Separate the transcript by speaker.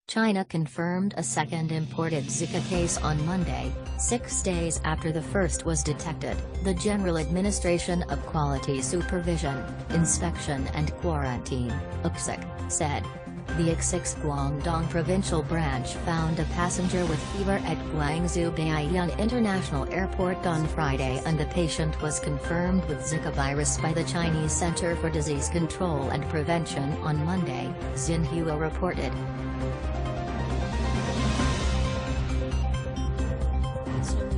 Speaker 1: China confirmed a second imported Zika case on Monday, 6 days after the first was detected, the General Administration of Quality Supervision, Inspection and Quarantine, UPSIC, said. The UPSIC's Guangdong Provincial Branch found a passenger with fever at Guangzhou Baiyun International Airport on Friday, and the patient was confirmed with Zika virus by the Chinese Center for Disease Control and Prevention on Monday, Xinhua reported.
Speaker 2: So